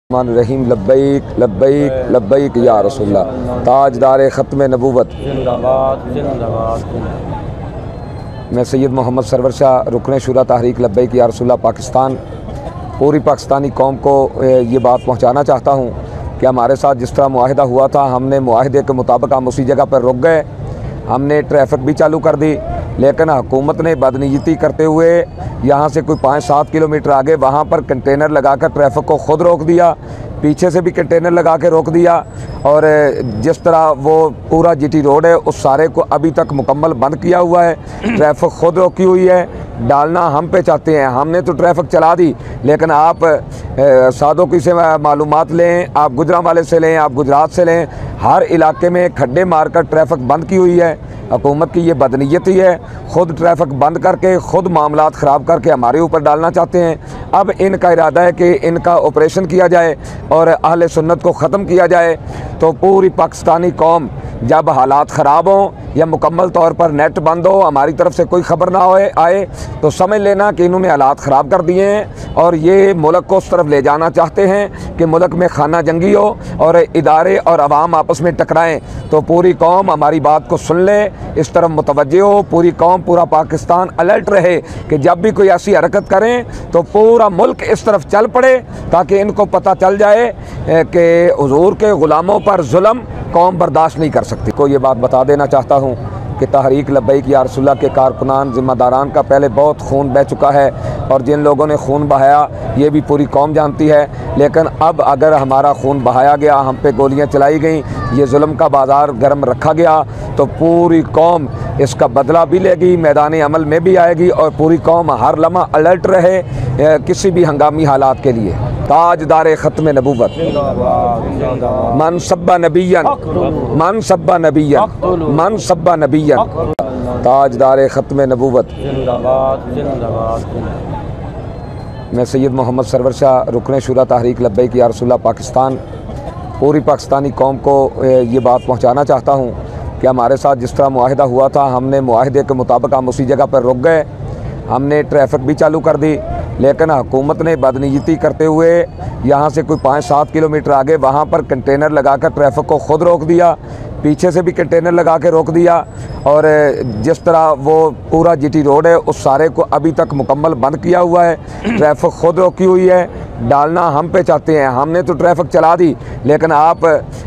रहीम लब्बैक लब्बैक लब्बैक या रसूलल्लाह। ताजदार ख़त्म नबूवत मैं सैयद मोहम्मद सरवर शाह रुकन शुरा तहरीक लब्बैक या रसूलल्लाह पाकिस्तान पूरी पाकिस्तानी कौम को ये बात पहुँचाना चाहता हूँ कि हमारे साथ जिस तरह मुआहिदा हुआ था, हमने मुआहिदे के मुताबिक हम उसी जगह पर रुक गए। हमने ट्रैफिक भी चालू कर दी, लेकिन हुकूमत ने बदनीयती करते हुए यहाँ से कोई 5-7 किलोमीटर आगे वहाँ पर कंटेनर लगाकर ट्रैफिक को ख़ुद रोक दिया, पीछे से भी कंटेनर लगा के रोक दिया। और जिस तरह वो पूरा जीटी रोड है उस सारे को अभी तक मुकम्मल बंद किया हुआ है। ट्रैफिक ख़ुद रोकी हुई है, डालना हम पे चाहते हैं। हमने तो ट्रैफिक चला दी, लेकिन आप सादों की से मालूमात लें, आप गुजरांवाले से लें, आप गुजरात से लें, हर इलाके में खड्डे मारकर ट्रैफिक बंद की हुई है। हुकूमत की ये बदनीयती है, ख़ुद ट्रैफिक बंद करके ख़ुद मामलात ख़राब करके हमारे ऊपर डालना चाहते हैं। अब इनका इरादा है कि इनका ऑपरेशन किया जाए और अहले सुन्नत को ख़त्म किया जाए। तो पूरी पाकिस्तानी कौम जब हालात ख़राब हों या मुकम्मल तौर पर नेट बंद हो, हमारी तरफ से कोई ख़बर ना आए तो समझ लेना कि इन्होंने हालात ख़राब कर दिए हैं और ये मुल्क को उस तरफ ले जाना चाहते हैं कि मुल्क में खाना जंगी हो और इदारे और अवाम आपस में टकराएं। तो पूरी कौम हमारी बात को सुन ले, इस तरफ मुतवज्जे हो, पूरी कौम पूरा पाकिस्तान अलर्ट रहे कि जब भी कोई ऐसी हरकत करें तो पूरा मुल्क इस तरफ चल पड़े, ताकि इनको पता चल जाए कि हुजूर के ग़ुलामों पर जुल्म कौम बर्दाश्त नहीं कर सकती। को ये बात बता देना चाहता हूँ कि तहरीक लब्बैक या रसूलल्लाह के कारकुनान ज़िम्मेदारान का पहले बहुत खून बह चुका है और जिन लोगों ने खून बहाया ये भी पूरी कौम जानती है। लेकिन अब अगर हमारा खून बहाया गया, हम पे गोलियां चलाई गई, ये जुल्म का बाज़ार गर्म रखा गया, तो पूरी कौम इसका बदला भी लेगी, मैदान अमल में भी आएगी और पूरी कौम हर लम्हा अलर्ट रहे किसी भी हंगामी हालात के लिए। ताजदार ख़त्म नबूवत मन सब्बा नबिय्यन मन सब्बा नबिय्यन मन सब्बा नबिय्यन ताजदार ख़त्म नबूवत मैं सैयद मोहम्मद सरवर शाह रुकन शुरा तहरीक लब्बैक या रसूलल्लाह पाकिस्तान पूरी पाकिस्तानी कौम को ये बात पहुँचाना चाहता हूँ कि हमारे साथ जिस तरह मुआहिदा हुआ था, हमने मुआहिदे के मुताबिक हम उसी जगह पर रुक गए। हमने ट्रैफिक भी चालू कर दी, लेकिन हुकूमत ने बदनीयती करते हुए यहाँ से कोई 5-7 किलोमीटर आगे वहाँ पर कंटेनर लगाकर ट्रैफिक को ख़ुद रोक दिया, पीछे से भी कंटेनर लगा के रोक दिया। और जिस तरह वो पूरा जीटी रोड है उस सारे को अभी तक मुकम्मल बंद किया हुआ है। ट्रैफिक ख़ुद रोकी हुई है, डालना हम पे चाहते हैं। हमने तो ट्रैफिक चला दी, लेकिन आप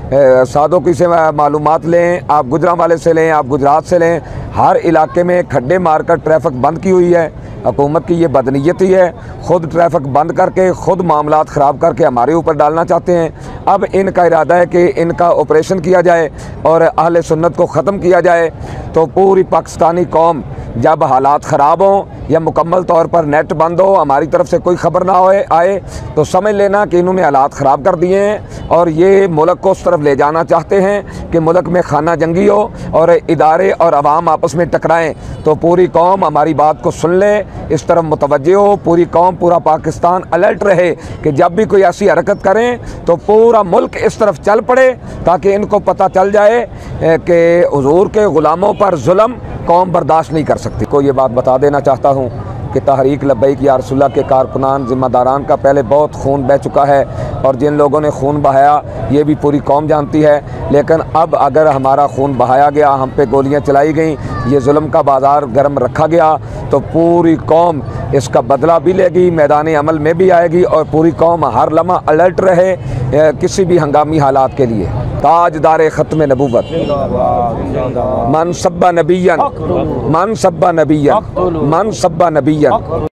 सादों की से मालूमात लें, आप गुजरांवाले से लें, आप गुजरात से लें, हर इलाके में खड्डे मारकर ट्रैफिक बंद की हुई है। हुकूमत की ये बदनीयती है, ख़ुद ट्रैफिक बंद करके ख़ुद मामलात ख़राब करके हमारे ऊपर डालना चाहते हैं। अब इनका इरादा है कि इनका ऑपरेशन किया जाए और अहले सुन्नत को ख़त्म किया जाए। तो पूरी पाकिस्तानी कौम जब हालात ख़राब हों या मुकम्मल तौर पर नेट बंद हो, हमारी तरफ से कोई ख़बर ना आए तो समझ लेना कि इन्होंने हालात ख़राब कर दिए हैं और ये मुल्क को उस तरफ ले जाना चाहते हैं कि मुल्क में खाना जंगी हो और इदारे और अवाम आपस में टकराएं। तो पूरी कौम हमारी बात को सुन ले, इस तरफ मुतवज्जे हो, पूरी कौम पूरा पाकिस्तान अलर्ट रहे कि जब भी कोई ऐसी हरकत करें तो पूरा मुल्क इस तरफ चल पड़े, ताकि इनको पता चल जाए कि हुजूर के ग़ुलामों पर जुल्म कौम बर्दाश्त नहीं कर सकती। को ये बात बता देना चाहता हूँ कि तहरीक लब्बैक या रसूलल्लाह के कारकुनान ज़िम्मेदारान का पहले बहुत खून बह चुका है और जिन लोगों ने खून बहाया ये भी पूरी कौम जानती है। लेकिन अब अगर हमारा खून बहाया गया, हम पे गोलियां चलाई गई, ये जुल्म का बाज़ार गर्म रखा गया, तो पूरी कौम इसका बदला भी लेगी, मैदान अमल में भी आएगी और पूरी कौम हर लम्हा अलर्ट रहे किसी भी हंगामी हालात के लिए। ताजदार ख़त्म नबूवत मन सब्बा नबिय्यन मन सब्बा नबिय्यन मन सब्बा नबिय्यन